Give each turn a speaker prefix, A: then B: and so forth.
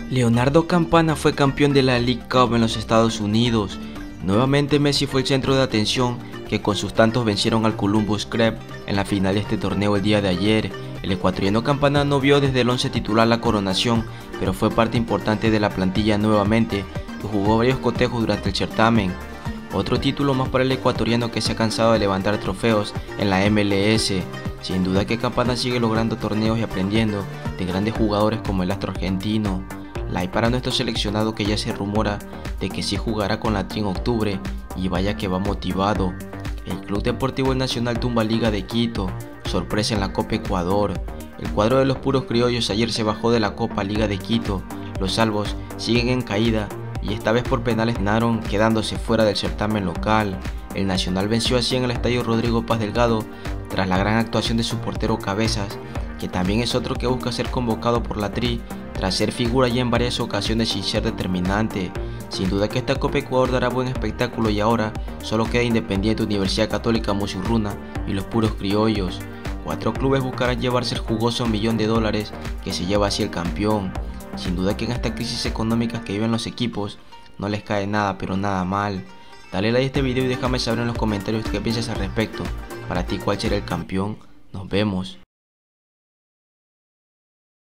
A: Leonardo Campana fue campeón de la League Cup en los Estados Unidos. Nuevamente Messi fue el centro de atención, que con sus tantos vencieron al Columbus Crew en la final de este torneo el día de ayer. El ecuatoriano Campana no vio desde el 11 titular la coronación, pero fue parte importante de la plantilla nuevamente y jugó varios cotejos durante el certamen. Otro título más para el ecuatoriano, que se ha cansado de levantar trofeos en la MLS. Sin duda que Campana sigue logrando torneos y aprendiendo de grandes jugadores como el astro argentino. Like para nuestro seleccionado, que ya se rumora de que sí jugará con la Tri en octubre, y vaya que va motivado. El Club Deportivo El Nacional tumba Liga de Quito, sorpresa en la Copa Ecuador. El cuadro de los puros criollos ayer se bajó de la Copa Liga de Quito. Los salvos siguen en caída y esta vez por penales terminaron quedándose fuera del certamen local. El Nacional venció así en el estadio Rodrigo Paz Delgado tras la gran actuación de su portero Cabezas, que también es otro que busca ser convocado por la Tri tras ser figura ya en varias ocasiones sin ser determinante. Sin duda que esta Copa Ecuador dará buen espectáculo, y ahora solo queda Independiente, Universidad Católica Musurruna y los puros criollos. 4 clubes buscarán llevarse el jugoso $1.000.000 que se lleva así el campeón. Sin duda que en esta crisis económica que viven los equipos no les cae nada, pero nada mal. Dale like a este video y déjame saber en los comentarios qué piensas al respecto. Para ti, ¿cuál será el campeón? Nos vemos.